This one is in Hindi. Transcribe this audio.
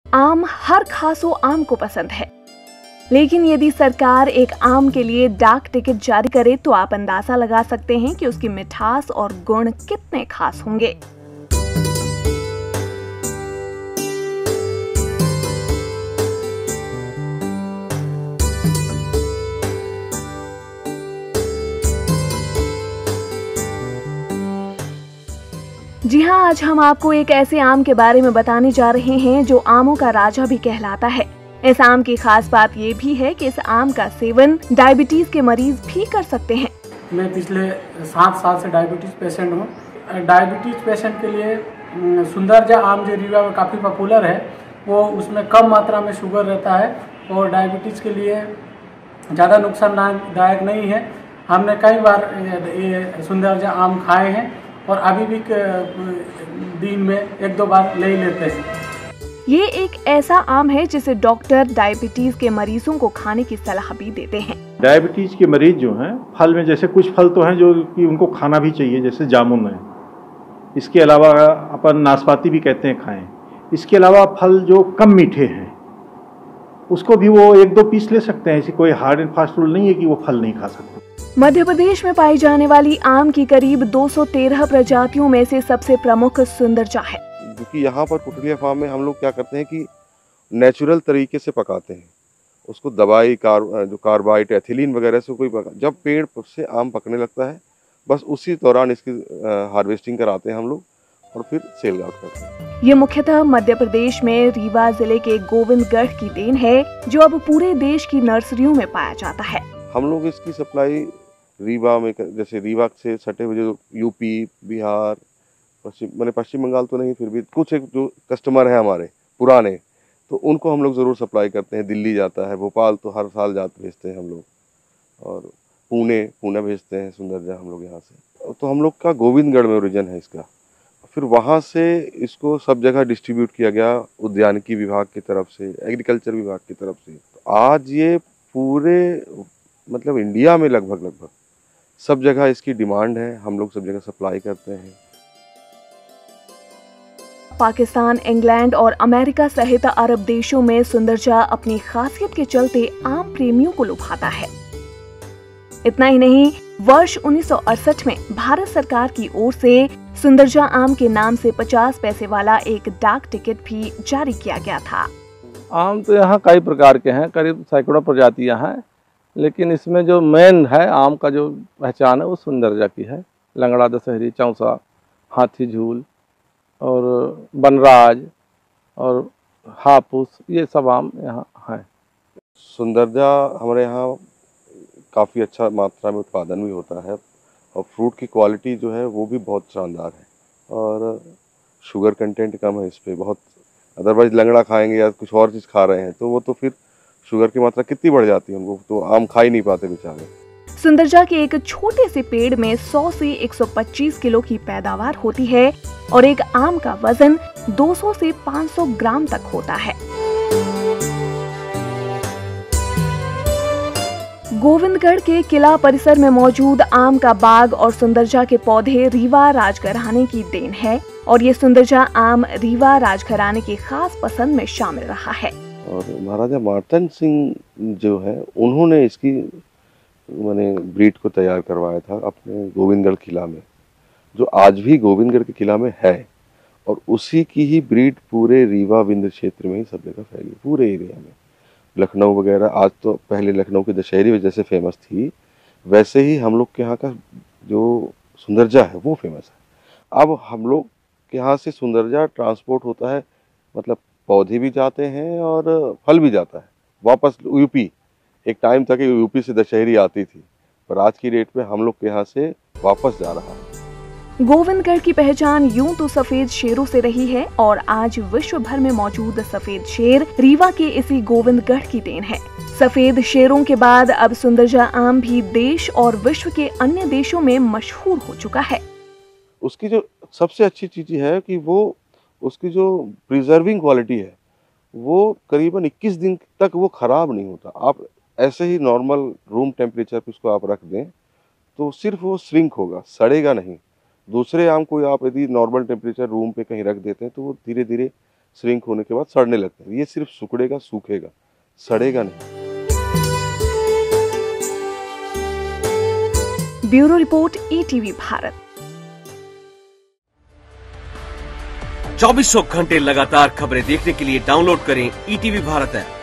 आम हर खासो आम को पसंद है, लेकिन यदि सरकार एक आम के लिए डाक टिकट जारी करे तो आप अंदाजा लगा सकते हैं कि उसकी मिठास और गुण कितने खास होंगे। जी हाँ, आज हम आपको एक ऐसे आम के बारे में बताने जा रहे हैं जो आमों का राजा भी कहलाता है। इस आम की खास बात ये भी है कि इस आम का सेवन डायबिटीज के मरीज भी कर सकते हैं। मैं पिछले 7 साल से डायबिटीज पेशेंट हूँ। डायबिटीज पेशेंट के लिए सुंदरजा आम जो रीवा में काफ़ी पॉपुलर है, वो उसमें कम मात्रा में शुगर रहता है और डायबिटीज़ के लिए ज़्यादा नुकसानदायक नहीं है। हमने कई बार ये सुंदरजा आम खाए हैं और अभी भी दिन में 1-2 बार ले लेते हैं। ये एक ऐसा आम है जिसे डॉक्टर डायबिटीज के मरीजों को खाने की सलाह भी देते हैं। डायबिटीज के मरीज जो हैं, फल में जैसे कुछ फल तो हैं जो कि उनको खाना भी चाहिए, जैसे जामुन है। इसके अलावा अपन नाशपाती भी कहते हैं खाएं। इसके अलावा फल जो कम मीठे हैं उसको भी वो 1-2 पीस ले सकते हैं। ऐसी कोई हार्ड एंड फास्ट रूल नहीं है कि वो फल नहीं खा सकते। मध्य प्रदेश में पाई जाने वाली आम की करीब 213 प्रजातियों में से सबसे प्रमुख सुंदरजा है। क्योंकि यहाँ पर पुटलिया फार्म में हम लोग क्या करते हैं कि नेचुरल तरीके से पकाते हैं उसको। दवाई जो कार्बाइड एथिलीन वगैरह से कोई जब पेड़ से आम पकने लगता है बस उसी दौरान इसकी हार्वेस्टिंग कराते हैं हम लोग और फिर सेल आउट करते हैं। ये मुख्यतः मध्य प्रदेश में रीवा जिले के गोविंदगढ़ की देन है, जो अब पूरे देश की नर्सरियों में पाया जाता है। हम लोग इसकी सप्लाई रीवा में, जैसे रीवा से सटे हुए जो यूपी, बिहार, पश्चिम बंगाल तो नहीं, फिर भी कुछ एक जो कस्टमर है हमारे पुराने, तो उनको हम लोग ज़रूर सप्लाई करते हैं। दिल्ली जाता है, भोपाल तो हर साल भेजते हैं हम लोग, और पुणे भेजते हैं सुंदरजा हम लोग यहाँ से। तो हम लोग का गोविंदगढ़ में ओरिजिन है इसका। फिर वहाँ से इसको सब जगह डिस्ट्रीब्यूट किया गया उद्यानिकी विभाग की तरफ से, एग्रीकल्चर विभाग की तरफ से। तो आज ये पूरे मतलब इंडिया में लगभग सब जगह इसकी डिमांड है। हम लोग सब जगह सप्लाई करते हैं। पाकिस्तान, इंग्लैंड और अमेरिका सहित अरब देशों में सुंदरजा अपनी खासियत के चलते आम प्रेमियों को लुभाता है। इतना ही नहीं, वर्ष 1968 में भारत सरकार की ओर से सुंदरजा आम के नाम से 50 पैसे वाला एक डाक टिकट भी जारी किया गया था। आम तो यहाँ कई प्रकार के हैं, करीब सैकड़ों प्रजातियाँ हैं, लेकिन इसमें जो मेन है आम का जो पहचान है वो सुंदरजा की है। लंगड़ा, दशहरी, चौसा, हाथी झूल और बनराज और हापुस, ये सब आम यहाँ हैं। सुंदरजा हमारे यहाँ काफ़ी अच्छा मात्रा में उत्पादन भी होता है और फ्रूट की क्वालिटी जो है वो भी बहुत शानदार है और शुगर कंटेंट कम है इस पर बहुत। अदरवाइज लंगड़ा खाएंगे या कुछ और चीज़ खा रहे हैं तो वो तो फिर शुगर की मात्रा कितनी बढ़ जाती है, हमको तो आम खा ही नहीं पाते बेचारे। सुंदरजा के एक छोटे से पेड़ में 100 से 125 किलो की पैदावार होती है और एक आम का वजन 200 से 500 ग्राम तक होता है। गोविंदगढ़ के किला परिसर में मौजूद आम का बाग और सुंदरजा के पौधे रीवा राजघराने की देन है और ये सुंदरजा आम रीवा राजघराने की खास पसंद में शामिल रहा है। और महाराजा मार्तंड सिंह जो है उन्होंने इसकी ब्रीड को तैयार करवाया था अपने गोविंदगढ़ किला में, जो आज भी गोविंदगढ़ के किला में है। और उसी की ही ब्रीड पूरे रीवा विंध्य क्षेत्र में ही सब जगह फैली, पूरे एरिया में। लखनऊ वगैरह, आज तो पहले लखनऊ की दशहरी जैसे फेमस थी, वैसे ही हम लोग के यहाँ का जो सुंदरजा है वो फेमस है। अब हम लोग के यहाँ से सुंदरजा ट्रांसपोर्ट होता है, मतलब पौधे भी जाते हैं और फल भी जाता है वापस यूपी। एक टाइम था कि यूपी से दशहरी आती थी, पर आज की डेट में हम लोग के यहाँ से वापस जा रहा है। गोविंदगढ़ की पहचान यूं तो सफेद शेरों से रही है और आज विश्व भर में मौजूद सफेद शेर रीवा के इसी गोविंदगढ़ की देन है। सफेद शेरों के बाद अब सुंदरजा आम भी देश और विश्व के अन्य देशों में मशहूर हो चुका है। उसकी जो सबसे अच्छी चीज है कि वो उसकी जो प्रिजर्विंग क्वालिटी है वो करीबन 21 दिन तक वो खराब नहीं होता। आप ऐसे ही नॉर्मल रूम टेम्परेचर पे उसको आप रख दें तो सिर्फ वो श्रिंक होगा, सड़ेगा नहीं। दूसरे आम को आप यदि नॉर्मल टेम्परेचर रूम पे कहीं रख देते हैं तो वो धीरे धीरे श्रिंक होने के बाद सड़ने लगता है। ये सिर्फ सिकुड़ेगा, सूखेगा, सड़ेगा नहीं। Bureau report, ETV Bharat. 2400 घंटे लगातार खबरें देखने के लिए डाउनलोड करें ईटीवी भारत ऐप।